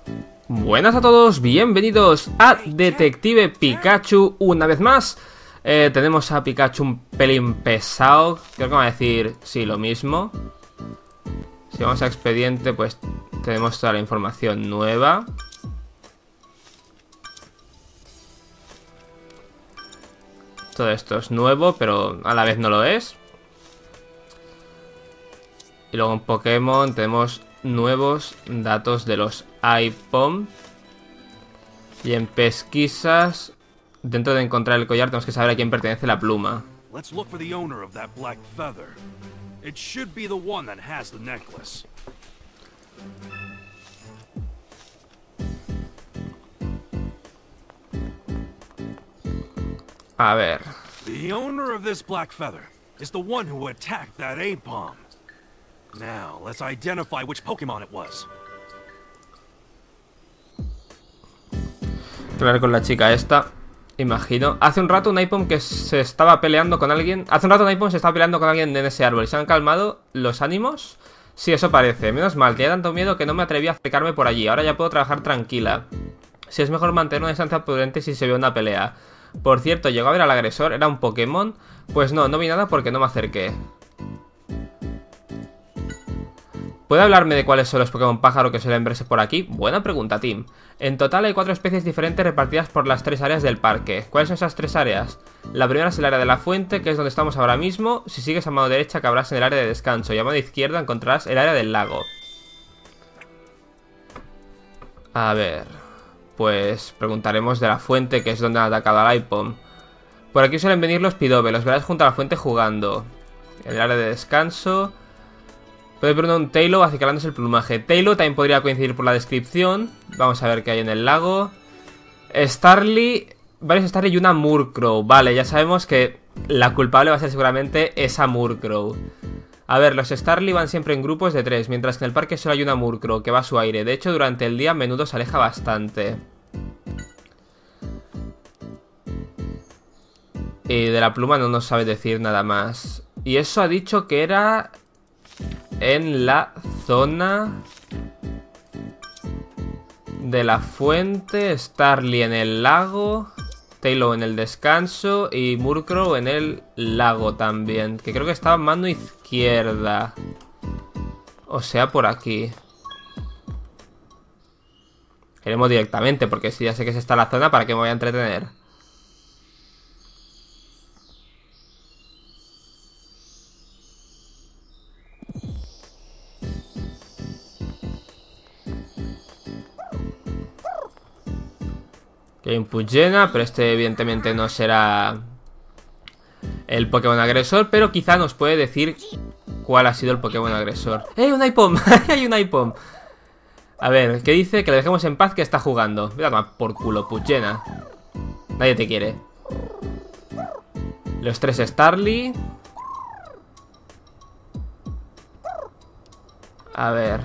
Buenas a todos, bienvenidos a Detective Pikachu una vez más. Tenemos a Pikachu un pelín pesado. Creo que va a decir, sí, lo mismo. Si vamos a expediente, pues tenemos toda la información nueva. Todo esto es nuevo, pero a la vez no lo es. Y luego en Pokémon tenemos nuevos datos de los IPOM. Y en pesquisas, dentro de encontrar el collar, tenemos que saber a quién pertenece la pluma. Let's look for the owner of that black feather. It should be the one that has the necklace. A ver. The owner of this black feather is the one who attacked that Aipom. Now, let's identify which Pokemon it was. Hablar con la chica esta, imagino. Hace un rato un Aipom que se estaba peleando con alguien. Hace un rato un Aipom se estaba peleando con alguien en ese árbol. ¿Y se han calmado los ánimos? Sí, eso parece. Menos mal, tenía tanto miedo que no me atreví a acercarme por allí. Ahora ya puedo trabajar tranquila. Si es mejor mantener una distancia prudente si se ve una pelea. Por cierto, ¿llegó a ver al agresor? ¿Era un Pokémon? Pues no, no vi nada porque no me acerqué. ¿Puede hablarme de cuáles son los Pokémon pájaro que suelen verse por aquí? Buena pregunta, Tim. En total hay 4 especies diferentes repartidas por las 3 áreas del parque. ¿Cuáles son esas 3 áreas? La primera es el área de la fuente, que es donde estamos ahora mismo. Si sigues a mano derecha acabarás en el área de descanso y a mano izquierda encontrarás el área del lago. A ver... Pues preguntaremos de la fuente, que es donde han atacado al Aipom. Por aquí suelen venir los Pidove, los verás junto a la fuente jugando. En el área de descanso... Puede ver un Taillow acicalándose el plumaje. Taillow también podría coincidir por la descripción. Vamos a ver qué hay en el lago. Starly... Varios Starly y una Murkrow. Vale, ya sabemos que la culpable va a ser seguramente esa Murkrow. A ver, los Starly van siempre en grupos de 3, mientras que en el parque solo hay una Murkrow que va a su aire. De hecho, durante el día a menudo se aleja bastante. Y de la pluma no nos sabe decir nada más. Y eso ha dicho que era en la zona de la fuente, Starly en el lago, Taillow en el descanso y Murkrow en el lago también, que creo que estaba en mano izquierda. O sea, por aquí. Iremos directamente, porque si ya sé que es esta la zona, ¿para qué me voy a entretener? Hay un Poochyena, pero este evidentemente no será el Pokémon agresor, pero quizá nos puede decir cuál ha sido el Pokémon agresor. ¡Eh, un Aipom! ¡Hay un Aipom! A ver, ¿qué dice? Que le dejemos en paz, que está jugando. Voy a tomar por culo, Poochyena. Nadie te quiere. Los 3 Starly. A ver.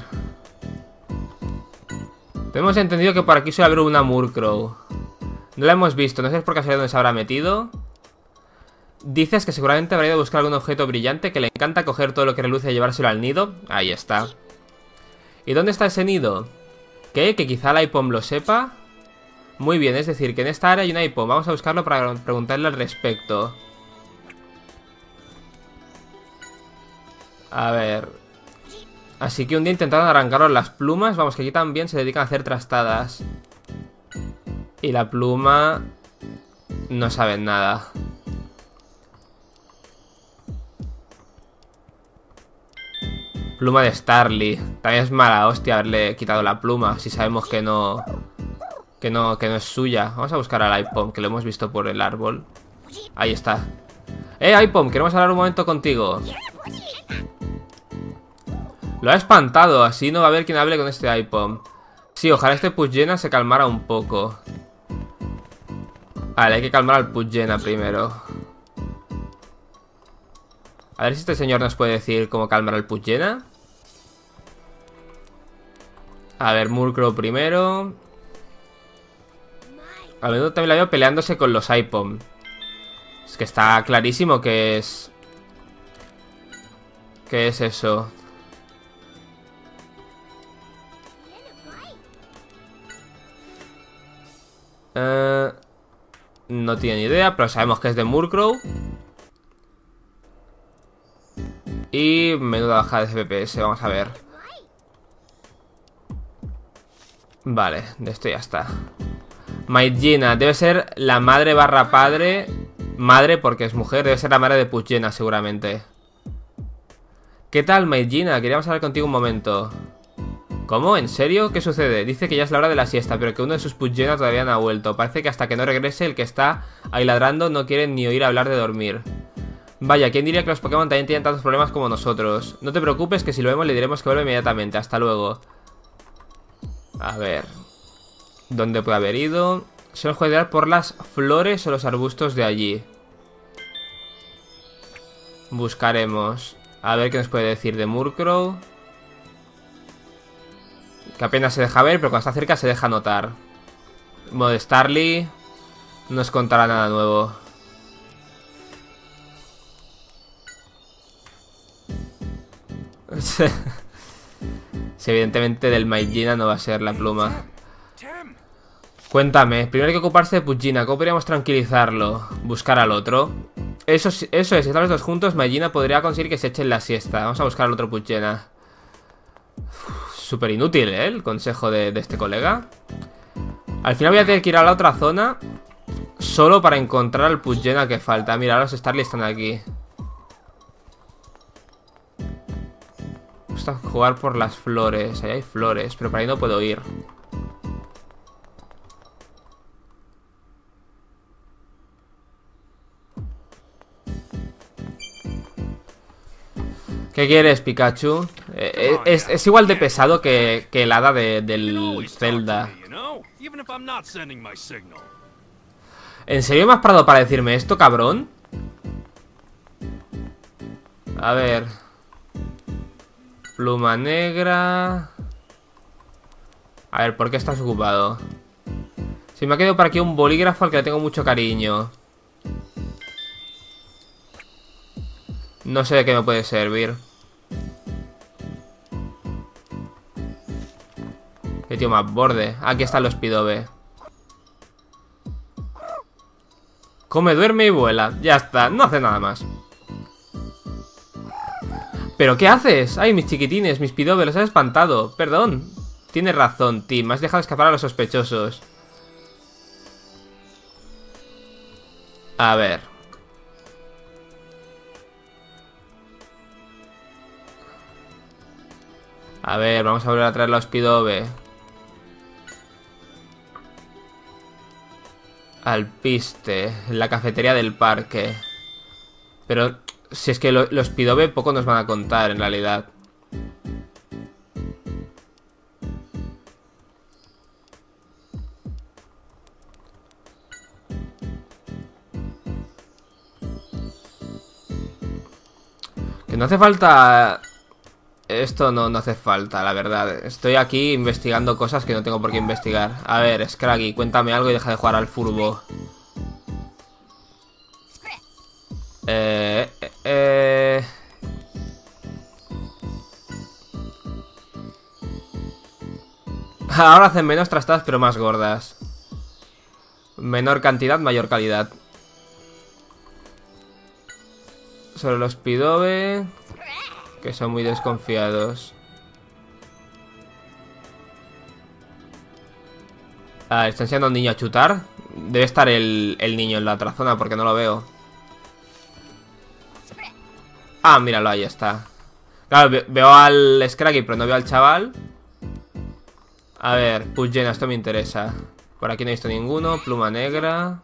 Hemos entendido que por aquí suele haber una Murkrow. No la hemos visto, no sé por casualidad dónde se habrá metido. Dices que seguramente habrá ido a buscar algún objeto brillante, que le encanta coger todo lo que reluce y llevárselo al nido. Ahí está. ¿Y dónde está ese nido? ¿Qué? ¿Que quizá la Aipom lo sepa? Muy bien, es decir, que en esta área hay una Aipom. Vamos a buscarlo para preguntarle al respecto. A ver. Así que un día intentaron arrancaros las plumas. Vamos, que aquí también se dedican a hacer trastadas. Y la pluma... No saben nada. Pluma de Starly. También es mala hostia haberle quitado la pluma, si sabemos que no... Que no es suya. Vamos a buscar al Aipom, que lo hemos visto por el árbol. Ahí está. Aipom, queremos hablar un momento contigo. Lo ha espantado, así no va a haber quien hable con este Aipom. Sí, ojalá este Poochyena se calmara un poco. Vale, hay que calmar al Poochyena primero. A ver si este señor nos puede decir cómo calmar al Poochyena. A ver, Murkrow primero. A menudo también la veo peleándose con los Aipom. Es que está clarísimo que es... ¿Qué es eso? No tiene ni idea, pero sabemos que es de Murkrow. Y menuda bajada de FPS, vamos a ver. Vale, de esto ya está. Maidjina, debe ser la madre barra padre. Madre porque es mujer, debe ser la madre de Poochyena seguramente. ¿Qué tal, Maidjina? Queríamos hablar contigo un momento. ¿Cómo? ¿En serio? ¿Qué sucede? Dice que ya es la hora de la siesta, pero que uno de sus Poochyena todavía no ha vuelto. Parece que hasta que no regrese el que está ahí ladrando no quiere ni oír hablar de dormir. Vaya, ¿quién diría que los Pokémon también tienen tantos problemas como nosotros? No te preocupes, que si lo vemos le diremos que vuelve inmediatamente. Hasta luego. A ver. ¿Dónde puede haber ido? Solo puede ir por las flores o los arbustos de allí. Buscaremos. A ver qué nos puede decir de Murkrow. Que apenas se deja ver, pero cuando está cerca se deja notar. Modestarly no nos contará nada nuevo. Si evidentemente del Maidjina no va a ser la pluma. Cuéntame, primero hay que ocuparse de Poochyena. ¿Cómo podríamos tranquilizarlo? Buscar al otro. Eso es, si están los dos juntos, Maidjina podría conseguir que se echen la siesta. Vamos a buscar al otro Poochyena. Súper inútil, ¿eh? El consejo de este colega. Al final voy a tener que ir a la otra zona solo para encontrar al Poochyena que falta. Mira, los Starly están aquí. Gusta jugar por las flores. Ahí hay flores, pero por ahí no puedo ir. ¿Qué quieres, Pikachu? Es igual de pesado que el hada del Zelda. ¿En serio me has parado para decirme esto, cabrón? A ver. Pluma negra. A ver, ¿por qué estás ocupado? Si me ha quedado por aquí un bolígrafo al que le tengo mucho cariño. No sé de qué me puede servir. Qué tío más borde. Aquí están los Pidove. Come, duerme y vuela. Ya está, no hace nada más. ¿Pero qué haces? Ay, mis chiquitines, mis Pidove, los has espantado. Perdón. Tienes razón, Tim. Has dejado escapar a los sospechosos. A ver. A ver, vamos a volver a traer los Pidove. Alpiste, en la cafetería del parque. Pero si es que los Pidove poco nos van a contar en realidad. Que no hace falta... Esto no hace falta, la verdad. Estoy aquí investigando cosas que no tengo por qué investigar. A ver, Scraggy, cuéntame algo y deja de jugar al furbo. Ahora hacen menos trastadas pero más gordas. Menor cantidad, mayor calidad. Sobre los Pidove... que son muy desconfiados. Ah, ¿está enseñando a un niño a chutar? Debe estar el niño en la otra zona porque no lo veo. Ah, míralo, ahí está. Claro, veo al Scraggy pero no veo al chaval. A ver, Poochyena, esto me interesa. Por aquí no he visto ninguno. Pluma negra.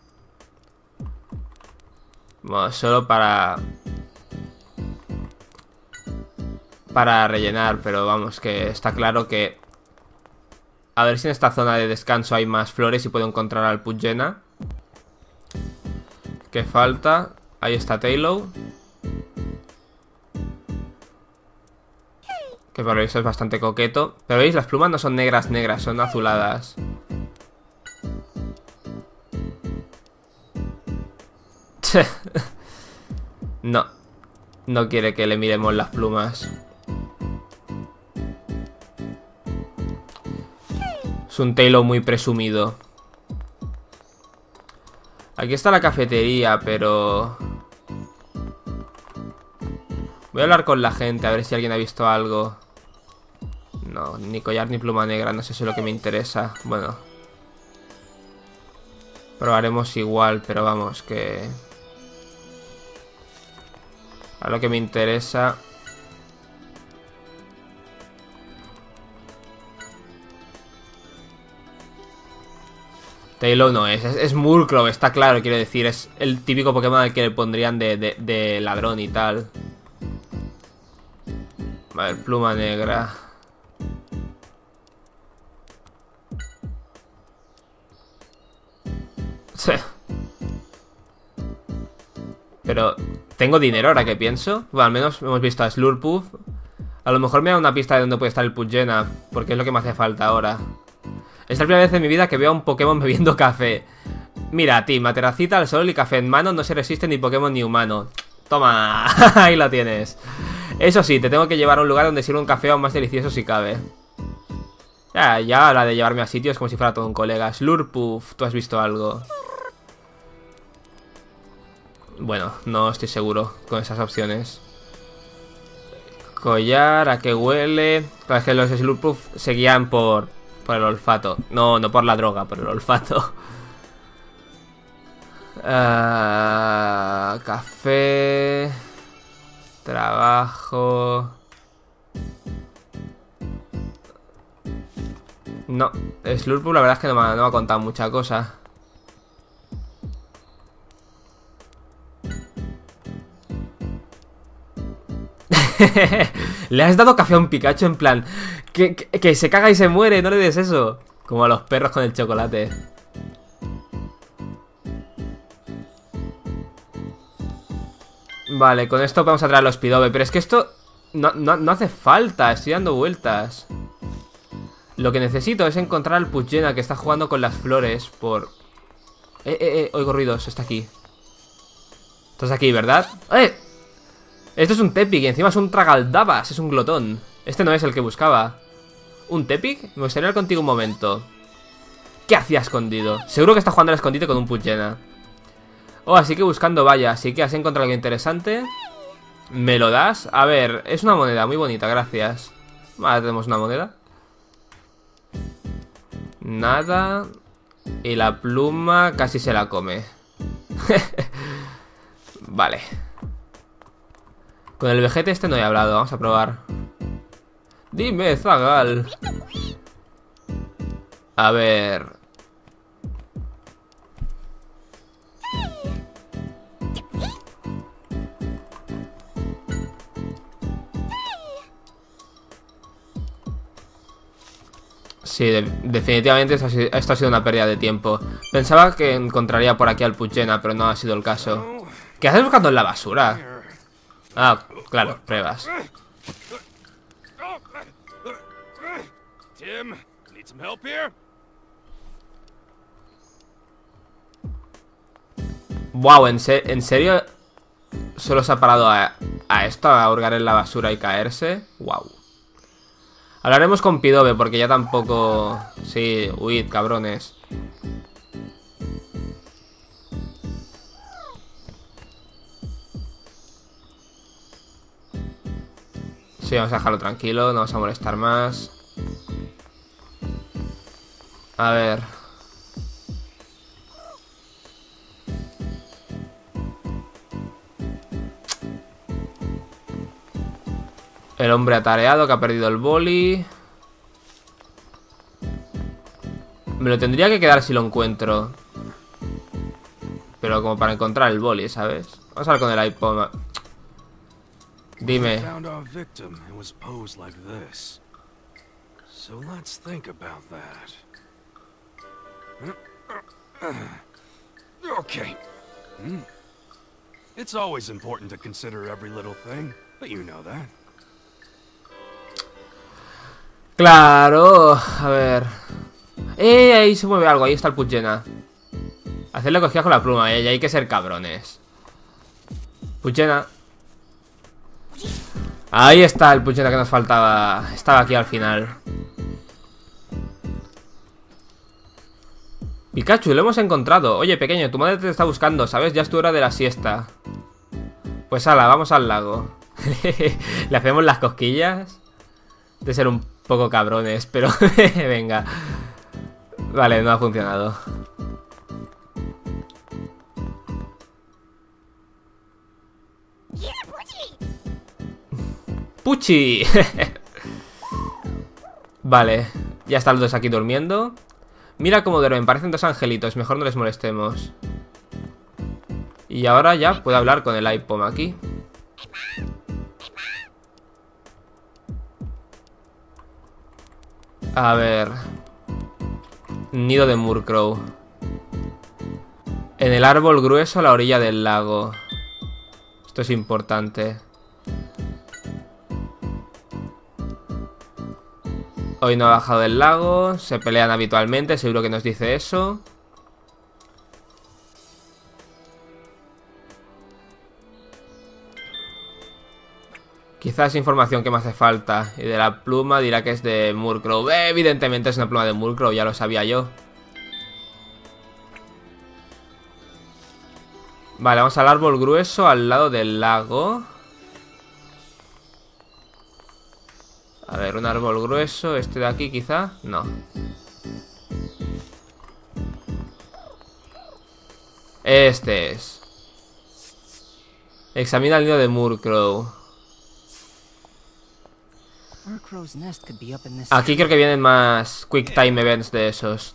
Bueno, solo para rellenar, pero vamos, que está claro que... A ver si en esta zona de descanso hay más flores y puedo encontrar al Poochyena. ¿Qué falta? Ahí está Taillow. Que por lo visto es bastante coqueto. Pero veis, las plumas no son negras, son azuladas. No quiere que le miremos las plumas. Es un Taillow muy presumido. Aquí está la cafetería, pero... Voy a hablar con la gente, a ver si alguien ha visto algo. No, ni collar ni pluma negra, no sé si es lo que me interesa. Bueno. Probaremos igual, pero vamos, que... A lo que me interesa... Taillow no es Murkrow, está claro, quiero decir. Es el típico Pokémon al que le pondrían de ladrón y tal. A ver, pluma negra. Sí. Pero, ¿tengo dinero ahora que pienso? Bueno, al menos hemos visto a Slurpuff. A lo mejor me da una pista de dónde puede estar el Poochyena, porque es lo que me hace falta ahora. Es la primera vez en mi vida que veo a un Pokémon bebiendo café. Mira, Tim, terracita al sol y café en mano, no se resiste ni Pokémon ni humano. Toma, ahí lo tienes. Eso sí, te tengo que llevar a un lugar donde sirva un café aún más delicioso si cabe. Ya la de llevarme a sitios como si fuera todo un colega. Slurpuff, ¿tú has visto algo? Bueno, no estoy seguro con esas opciones. Collar, ¿a qué huele? Claro, es que los Slurpuff se guían por el olfato. No por la droga, por el olfato. Café. Trabajo. No, Slurpuff la verdad es que no me ha contado mucha cosa. Le has dado café a un Pikachu en plan que se caga y se muere, no le des eso. Como a los perros con el chocolate. Vale, con esto vamos a traer los Pidove. Pero es que esto no hace falta. Estoy dando vueltas. Lo que necesito es encontrar al Poochyena que está jugando con las flores por... oigo ruidos, está aquí. Estás aquí, ¿verdad? ¡Eh! Esto es un Tepig y encima es un Tragaldabas, es un glotón. Este no es el que buscaba. ¿Un Tepig? Me gustaría ir contigo un momento. ¿Qué hacía escondido? Seguro que está jugando al escondite con un Poochyena. Oh, así que buscando vaya. Así que has encontrado algo interesante. ¿Me lo das? A ver, es una moneda muy bonita, gracias. Vale, tenemos una moneda. Nada. Y la pluma casi se la come. Vale. Con el vejete este no he hablado, vamos a probar. Dime, Zagal. A ver. Sí, definitivamente esto ha sido una pérdida de tiempo. Pensaba que encontraría por aquí al Poochyena, pero no ha sido el caso. ¿Qué haces buscando en la basura? Ah, claro, pruebas. Tim, need some help here? Wow, ¿en serio? ¿Solo se ha parado a esto, a hurgar en la basura y caerse? Wow. Hablaremos con Pidove porque ya tampoco... Sí, huid, cabrones. Sí, vamos a dejarlo tranquilo, no vamos a molestar más. A ver. El hombre atareado que ha perdido el boli. Me lo tendría que quedar si lo encuentro. Pero como para encontrar el boli, ¿sabes? Vamos a ver con el iPod. Dime. So let's think about that. Okay. It's always important to consider every little thing, but you know that. Claro, a ver. Ahí se mueve algo, ahí está el Poochyena. Hacerle cosquillas con la pluma, y hay que ser cabrones. Poochyena. Ahí está el Poochyena que nos faltaba. Estaba aquí al final. Pikachu, lo hemos encontrado. Oye, pequeño, tu madre te está buscando, ¿sabes? Ya es tu hora de la siesta. Pues ala, vamos al lago. Le hacemos las cosquillas. De ser un poco cabrones, pero venga. Vale, no ha funcionado. ¡Puchi! Vale, ya están los dos aquí durmiendo. Mira cómo duermen, parecen dos angelitos. Mejor no les molestemos. Y ahora ya puedo hablar con el iPom aquí. A ver. Nido de Murkrow. En el árbol grueso a la orilla del lago. Esto es importante. Hoy no ha bajado del lago. Se pelean habitualmente, seguro que nos dice eso. Quizás información que me hace falta. Y de la pluma dirá que es de Murkrow. Evidentemente es una pluma de Murkrow, ya lo sabía yo. Vale, vamos al árbol grueso al lado del lago. A ver, un árbol grueso. Este de aquí quizá. No. Este es. Examina el nido de Murkrow. Aquí creo que vienen más Quick Time Events de esos.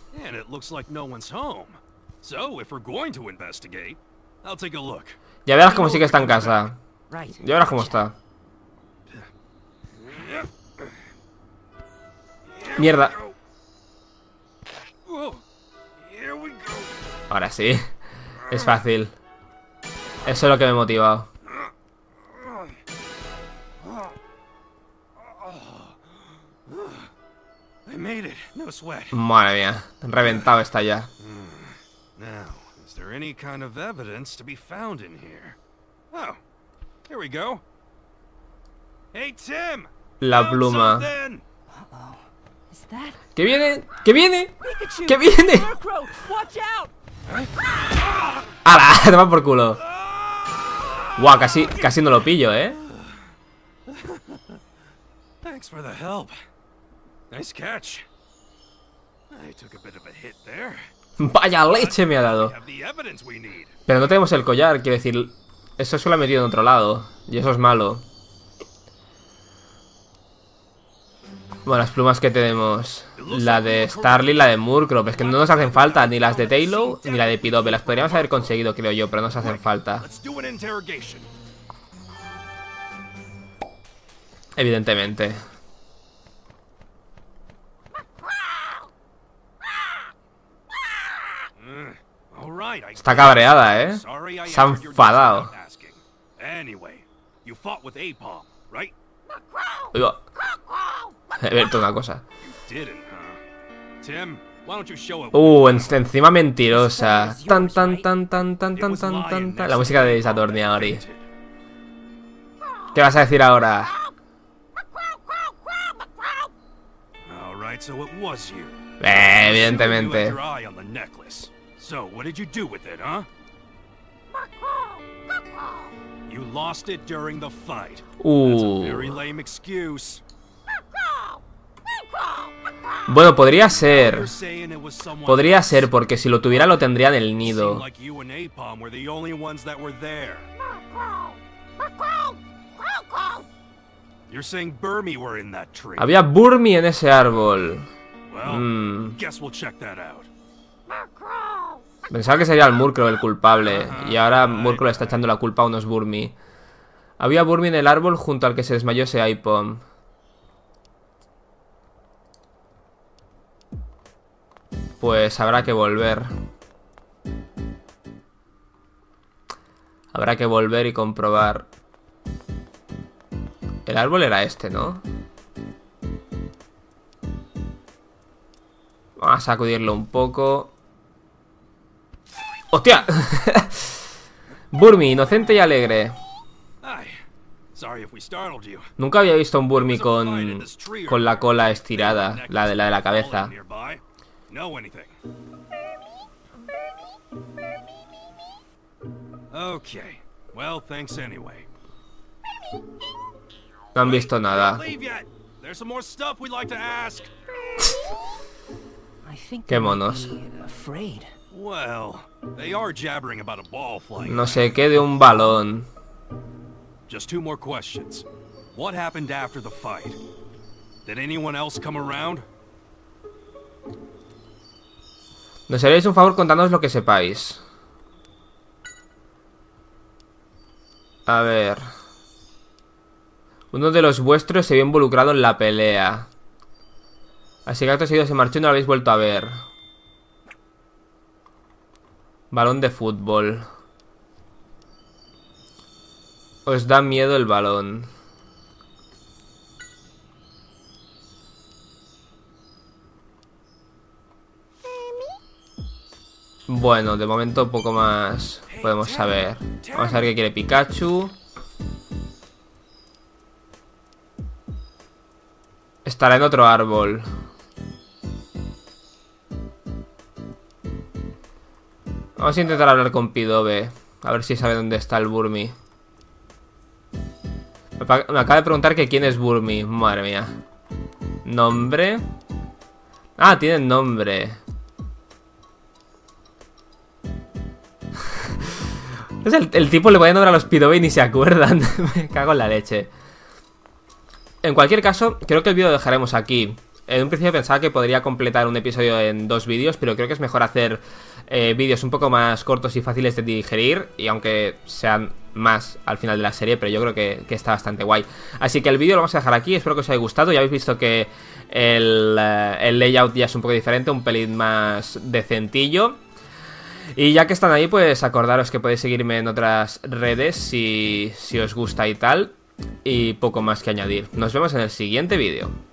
Ya verás cómo sí que está en casa. Ya verás cómo está. Mierda. Ahora sí. Es fácil. Eso es lo que me ha motivado. Madre mía. Reventado está ya. La pluma. ¡Que viene! ¡Que viene! ¡Que viene! ¡Hala! Toma por culo. Guau, casi no lo pillo, ¿eh? Vaya leche me ha dado. Pero no tenemos el collar, quiero decir. Eso se lo ha metido en otro lado. Y eso es malo. Bueno, las plumas que tenemos. La de Starly, la de Murkrow. Es que no nos hacen falta ni las de Taillow ni la de Pidove. Las podríamos haber conseguido, creo yo, pero no nos hacen falta. Evidentemente. Está cabreada, ¿eh? Se ha enfadado. He visto una cosa. Encima mentirosa. Tan. La música de Saturnia Ori. ¿Qué vas a decir ahora? Evidentemente. Bueno, podría ser. Podría ser, porque si lo tuviera lo tendría en el nido. Había Burmy en ese árbol. Pensaba que sería el Murkrow el culpable. Y ahora Murkrow le está echando la culpa a unos Burmy. Había Burmy en el árbol junto al que se desmayó ese iPom. Pues habrá que volver. Habrá que volver y comprobar. El árbol era este, ¿no? Vamos a sacudirlo un poco. ¡Hostia! Burmy, inocente y alegre. Nunca había visto un Burmy con la cola estirada, la de la cabeza. Okay. Well, thanks anyway. No han visto nada. Leave yet. There's some more stuff we'd like to ask. I think Qué they might monos. be afraid. Well, they are jabbering about a ball flying. No sé qué de un balón. Just two more questions. What happened after the fight? Did anyone else come around? Nos haréis un favor contándonos lo que sepáis. A ver. Uno de los vuestros se vio involucrado en la pelea. Así que acto seguido se marchó y no lo habéis vuelto a ver. Balón de fútbol. Os da miedo el balón. Bueno, de momento poco más podemos saber. Vamos a ver qué quiere Pikachu. Estará en otro árbol. Vamos a intentar hablar con Pidove. A ver si sabe dónde está el Burmy. Me acaba de preguntar que quién es Burmy. Madre mía. ¿Nombre? Ah, tienen nombre. El tipo le pone nombre a los Pidove y ni se acuerdan. Me cago en la leche. En cualquier caso, creo que el vídeo lo dejaremos aquí. En un principio pensaba que podría completar un episodio en 2 vídeos, pero creo que es mejor hacer vídeos un poco más cortos y fáciles de digerir, y aunque sean más al final de la serie, pero yo creo que está bastante guay. Así que el vídeo lo vamos a dejar aquí, espero que os haya gustado. Ya habéis visto que el layout ya es un poco diferente, un pelín más decentillo. Y ya que están ahí, pues acordaros que podéis seguirme en otras redes si os gusta y tal. Y poco más que añadir. Nos vemos en el siguiente vídeo.